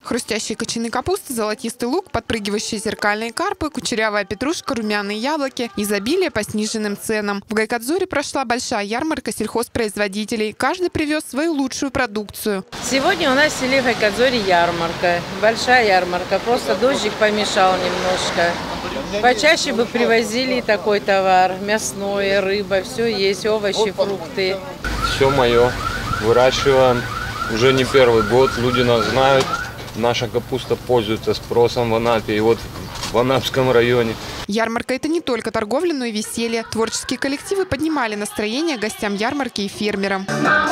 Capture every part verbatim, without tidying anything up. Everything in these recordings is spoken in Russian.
Хрустящие кочаны капусты, золотистый лук, подпрыгивающие зеркальные карпы, кучерявая петрушка, румяные яблоки, изобилие по сниженным ценам. В Гайкадзоре прошла большая ярмарка сельхозпроизводителей. Каждый привез свою лучшую продукцию. Сегодня у нас в селе Гайкадзоре ярмарка. Большая ярмарка. Просто дождик помешал немножко. Почаще бы привозили такой товар. Мясное, рыба, все есть, овощи, фрукты. Все мое. Выращиваем. Уже не первый год. Люди нас знают. Наша капуста пользуется спросом в Анапе и вот в Анапском районе. Ярмарка – это не только торговля, но и веселье. Творческие коллективы поднимали настроение гостям ярмарки и фермерам.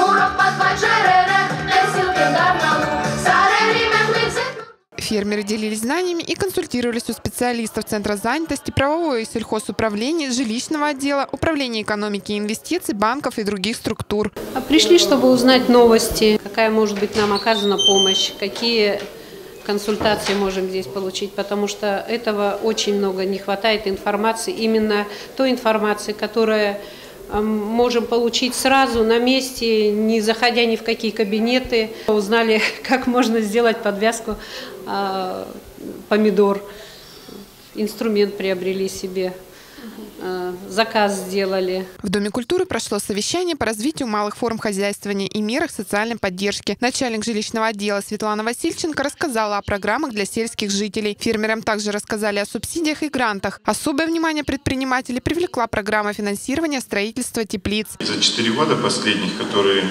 Фермеры делились знаниями и консультировались у специалистов Центра занятости, правового и сельхозуправления, жилищного отдела, управления экономики и инвестиций, банков и других структур. Пришли, чтобы узнать новости, какая может быть нам оказана помощь, какие консультации можем здесь получить, потому что этого очень много не хватает информации, именно той информации, которая можем получить сразу на месте, не заходя ни в какие кабинеты. Узнали, как можно сделать подвязку э, помидор. Инструмент приобрели себе. Э, заказ сделали. В Доме культуры прошло совещание по развитию малых форм хозяйствования и мерах социальной поддержки. Начальник жилищного отдела Светлана Васильченко рассказала о программах для сельских жителей. Фермерам также рассказали о субсидиях и грантах. Особое внимание предпринимателей привлекла программа финансирования строительства теплиц. За четыре года последних, которые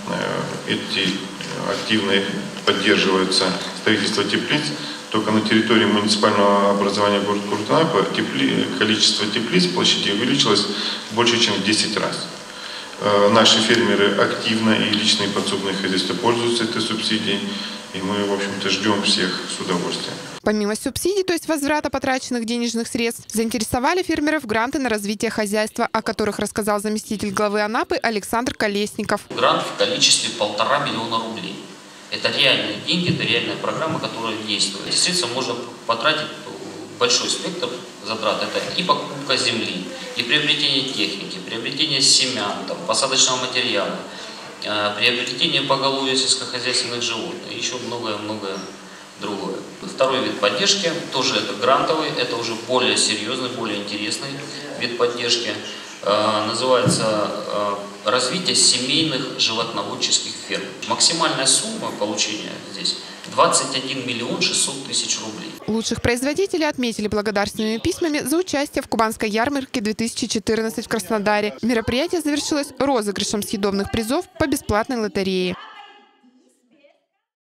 эти активно поддерживаются строительство теплиц, только на территории муниципального образования города Куртанапа тепли... количество теплиц площади увеличилось больше, чем в десять раз. Наши фермеры активно и личные подсобные хозяйства пользуются этой субсидией, и мы, в общем-то, ждем всех с удовольствием. Помимо субсидий, то есть возврата потраченных денежных средств, заинтересовали фермеров гранты на развитие хозяйства, о которых рассказал заместитель главы Анапы Александр Колесников. Грант в количестве полтора миллиона рублей. Это реальные деньги, это реальная программа, которая действует. Эти средства можно потратить большой спектр затрат. Это и покупка земли, и приобретение техники, приобретение семян, там, посадочного материала, приобретение поголовья сельскохозяйственных животных, и еще многое-многое другое. Второй вид поддержки, тоже это грантовый, это уже более серьезный, более интересный вид поддержки. Называется развитие семейных животноводческих ферм. Максимальная сумма получения здесь двадцать один миллион шестьсот тысяч рублей. Лучших производителей отметили благодарственными письмами за участие в Кубанской ярмарке две тысячи четырнадцать в Краснодаре. Мероприятие завершилось розыгрышем съедобных призов по бесплатной лотерее.